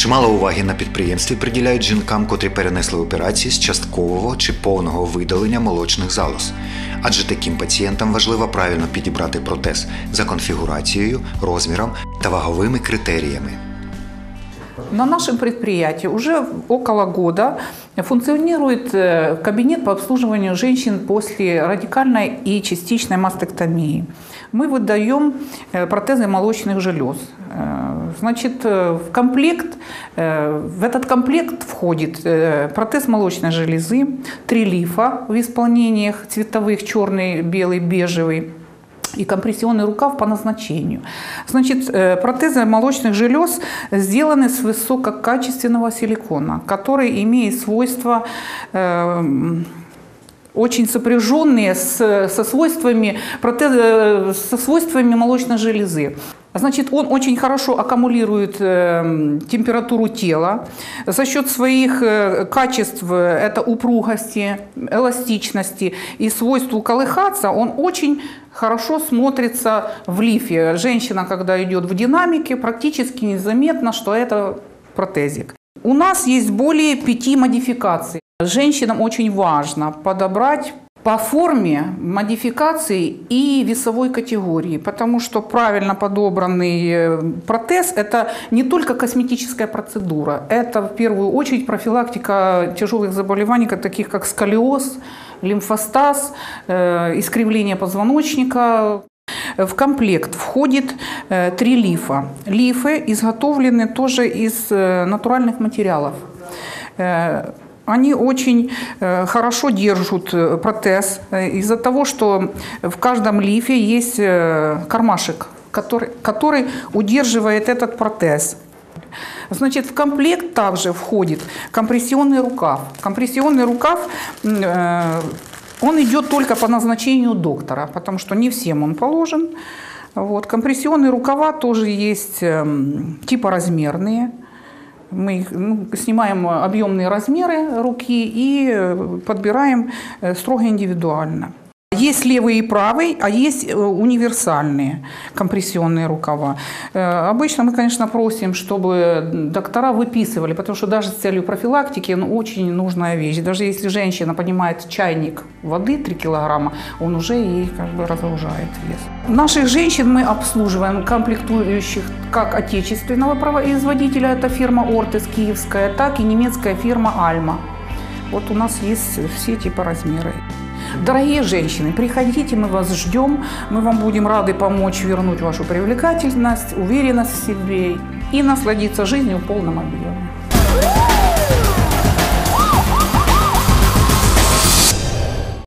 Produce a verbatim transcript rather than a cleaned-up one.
Чимало уваги на підприємстві приділяють жінкам, котрі перенесли операції з часткового чи повного видалення молочних залоз. Адже таким пацієнтам важливо правильно підібрати протез за конфігурацією, розміром та ваговими критеріями. На нашем предприятии уже около года функционирует кабинет по обслуживанию женщин после радикальной и частичной мастектомии. Мы выдаем протезы молочных желез. Значит, в комплект, в этот комплект входит протез молочной железы, три лифа в исполнениях цветовых: черный, белый, бежевый, и компрессионный рукав по назначению. Значит, протезы молочных желез сделаны с высококачественного силикона, который имеет свойства э, очень сопряженные с, со, свойствами протеза, со свойствами молочной железы. Значит, он очень хорошо аккумулирует э, температуру тела. За счет своих э, качеств, это упругости, эластичности и свойству колыхаться, он очень хорошо смотрится в лифе. Женщина, когда идет в динамике, практически незаметно, что это протезик. У нас есть более пяти модификаций. Женщинам очень важно подобрать по форме, модификации и весовой категории, потому что правильно подобранный протез – это не только косметическая процедура, это в первую очередь профилактика тяжелых заболеваний, таких как сколиоз, лимфостаз, искривление позвоночника. В комплект входит три лифа. Лифы изготовлены тоже из натуральных материалов. Они очень хорошо держат протез из-за того, что в каждом лифе есть кармашек, который, который удерживает этот протез. Значит, в комплект также входит компрессионный рукав. Компрессионный рукав, он идет только по назначению доктора, потому что не всем он положен. Вот. Компрессионные рукава тоже есть типа размерные. Мы ну, снимаем объемные размеры руки и подбираем строго индивидуально. Есть левый и правый, а есть универсальные компрессионные рукава. Обычно мы, конечно, просим, чтобы доктора выписывали, потому что даже с целью профилактики ну, очень нужная вещь. Даже если женщина поднимает чайник воды три килограмма, он уже ей как бы разгружает вес. Наших женщин мы обслуживаем комплектующих как отечественного производителя, это фирма Ортес киевская, так и немецкая фирма Альма. Вот у нас есть все типы размеры. Дорогие женщины, приходите, мы вас ждем, мы вам будем рады помочь вернуть вашу привлекательность, уверенность в себе и насладиться жизнью в полном объеме.